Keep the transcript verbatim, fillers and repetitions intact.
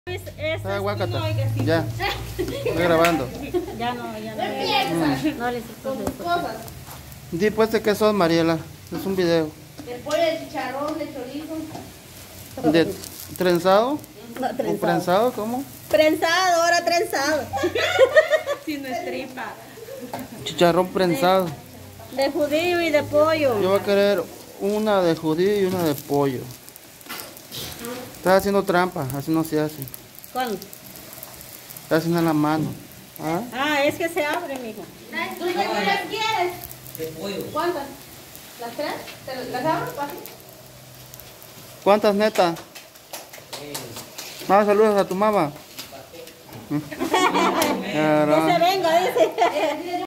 Este Ah, es guácata. un oiga, Ya. Estoy grabando. Ya no, ya no. Mm. No les Con tus cosas. Di pues de qué sos, Mariela. Es un video. De pollo, de chicharrón, de chorizo. ¿De trenzado? No, ¿O trenzado. prensado? ¿Cómo? Prensado, ahora trenzado. Si no es tripa. Chicharrón prensado. De judío y de pollo. Yo voy a querer una de judío y una de pollo. Estás haciendo trampa, así no se hace. ¿Cuándo? Estás haciendo en la mano. ¿Ah? Ah, es que se abre, mijo. ¿Tú qué las quieres? De pollo. ¿Cuántas? ¿Las tres? ¿Te las abro? ¿Papi? ¿Cuántas netas? Más saludos a tu mamá. Que se venga, dice.